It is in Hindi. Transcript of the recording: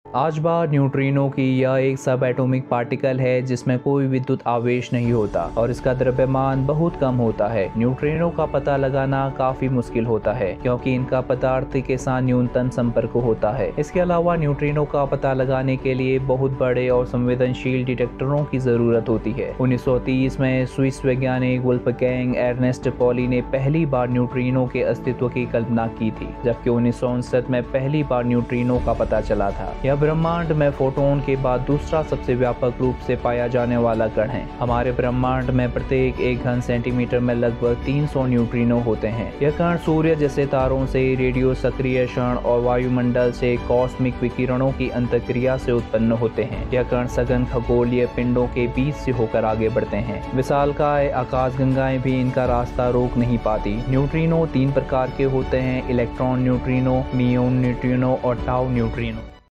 आज बार न्यूट्रिनो की यह एक सब एटॉमिक पार्टिकल है जिसमें कोई विद्युत आवेश नहीं होता और इसका द्रव्यमान बहुत कम होता है। न्यूट्रिनो का पता लगाना काफी मुश्किल होता है क्योंकि इनका पदार्थ के साथ न्यूनतम संपर्क होता है। इसके अलावा न्यूट्रिनो का पता लगाने के लिए बहुत बड़े और संवेदनशील डिटेक्टरों की जरूरत होती है। 1930 में स्विस वैज्ञानिक वुल्फगैंग एर्नेस्ट पॉली ने पहली बार न्यूट्रिनो के अस्तित्व की कल्पना की थी, जबकि 1959 में पहली बार न्यूट्रिनो का पता चला था। यह ब्रह्मांड में फोटोन के बाद दूसरा सबसे व्यापक रूप से पाया जाने वाला कण है। हमारे ब्रह्मांड में प्रत्येक 1 घन सेंटीमीटर में लगभग 300 न्यूट्रिनो होते हैं। यह कण सूर्य जैसे तारों से रेडियो सक्रिय क्षण और वायुमंडल से कॉस्मिक विकिरणों की अंतःक्रिया से उत्पन्न होते हैं। यह कण सघन खगोलीय पिंडों के बीच से होकर आगे बढ़ते हैं। विशालकाय आकाशगंगाएं भी इनका रास्ता रोक नहीं पाती। न्यूट्रिनो 3 प्रकार के होते हैं: इलेक्ट्रॉन न्यूट्रिनो, मियोन न्यूट्रिनो और टाउ न्यूट्रिनो।